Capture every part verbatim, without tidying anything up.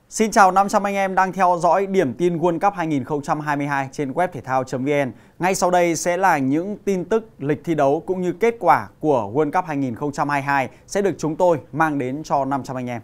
Xin chào năm trăm anh em đang theo dõi điểm tin World Cup hai nghìn không trăm hai mươi hai trên web thể thao chấm vn. Ngay sau đây sẽ là những tin tức lịch thi đấu cũng như kết quả của World Cup hai nghìn không trăm hai mươi hai sẽ được chúng tôi mang đến cho năm trăm anh em.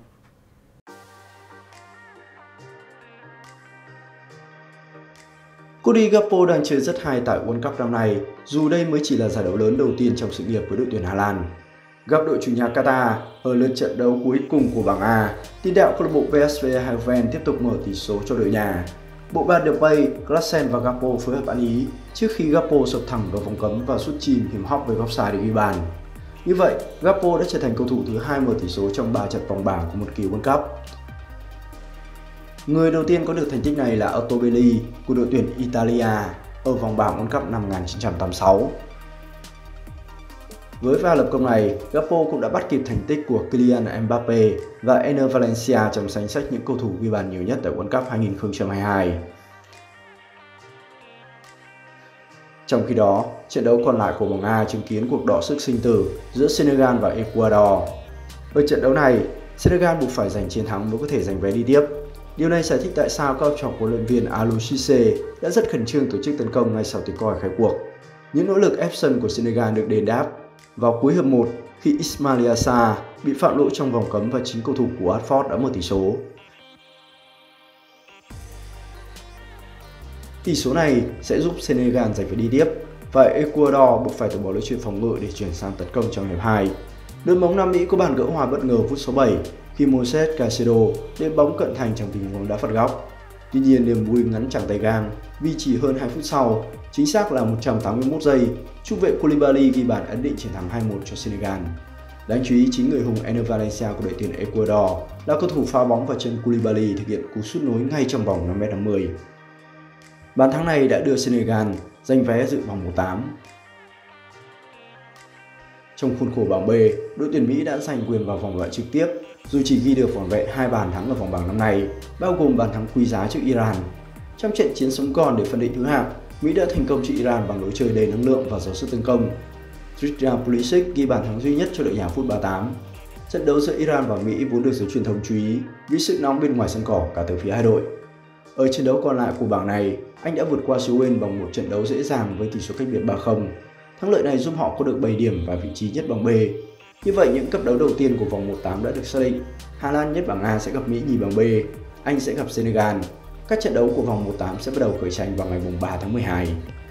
Cody Gakpo đang chơi rất hay tại World Cup năm nay, dù đây mới chỉ là giải đấu lớn đầu tiên trong sự nghiệp với đội tuyển Hà Lan. Gặp đội chủ nhà Qatar ở lượt trận đấu cuối cùng của bảng A, tiền đạo câu lạc bộ pê ét vê Eindhoven tiếp tục mở tỷ số cho đội nhà. Bộ ba Depay, Klaassen và Gakpo phối hợp ăn ý trước khi Gakpo sập thẳng vào vòng cấm và sút chìm hiểm hóc về offside để ghi bàn. Như vậy, Gakpo đã trở thành cầu thủ thứ hai mở tỷ số trong ba trận vòng bảng của một kỳ World Cup. Người đầu tiên có được thành tích này là Altobelli của đội tuyển Italia ở vòng bảng World Cup năm một nghìn chín trăm tám mươi sáu. Với pha lập công này, Gakpo cũng đã bắt kịp thành tích của Kylian Mbappe và Enner Valencia trong danh sách những cầu thủ ghi bàn nhiều nhất tại World Cup hai nghìn không trăm hai mươi hai. Trong khi đó, trận đấu còn lại của bảng A chứng kiến cuộc đọ sức sinh tử giữa Senegal và Ecuador. Ở trận đấu này, Senegal buộc phải giành chiến thắng mới có thể giành vé đi tiếp. Điều này giải thích tại sao các học trò huấn luyện viên Aliou Cisse đã rất khẩn trương tổ chức tấn công ngay sau tiếng còi khai cuộc. Những nỗ lực ép sân của Senegal được đền đáp vào cuối hiệp một khi Ismaila Sarr bị phạm lỗi trong vòng cấm và chính cầu thủ của Watford đã mở tỷ số. Tỷ số này sẽ giúp Senegal giành vé đi tiếp và Ecuador buộc phải từ bỏ lối chuyền phòng ngự để chuyển sang tấn công trong hiệp hai. Đội bóng Nam Mỹ có bàn gỡ hòa bất ngờ phút số bảy khi Moises Caicedo đem bóng cận thành trong tình huống đá phạt góc. Tuy nhiên niềm vui ngắn chẳng tay gang vì chỉ hơn hai phút sau, chính xác là một trăm tám mươi mốt giây, trung vệ Koulibaly ghi bàn ấn định chiến thắng hai một cho Senegal. Đáng chú ý chính người hùng Enner Valencia của đội tuyển Ecuador là cầu thủ pha bóng vào chân Koulibaly thực hiện cú sút nối ngay trong vòng năm mét năm mươi. Bàn thắng này đã đưa Senegal giành vé dự vòng một tám. Trong khuôn khổ bảng B, đội tuyển Mỹ đã giành quyền vào vòng loại trực tiếp dù chỉ ghi được vỏn vẹn hai bàn thắng ở vòng bảng năm nay, bao gồm bàn thắng quý giá trước Iran. Trong trận chiến sống còn để phân định thứ hạng, Mỹ đã thành công trước Iran bằng lối chơi đầy năng lượng và giàu sức tấn công. Christian Pulisic ghi bàn thắng duy nhất cho đội nhà phút ba mươi tám. Trận đấu giữa Iran và Mỹ vốn được giới truyền thông chú ý vì sự nóng bên ngoài sân cỏ cả từ phía hai đội. Ở trận đấu còn lại của bảng này, Anh đã vượt qua xứ Wales bằng một trận đấu dễ dàng với tỷ số cách biệt ba không. Thắng lợi này giúp họ có được bảy điểm và vị trí nhất bảng B. Như vậy, những cặp đấu đầu tiên của vòng một tám đã được xác định. Hà Lan nhất bảng A sẽ gặp Mỹ nhì bảng B, Anh sẽ gặp Senegal. Các trận đấu của vòng một tám sẽ bắt đầu khởi tranh vào ngày ba tháng mười hai.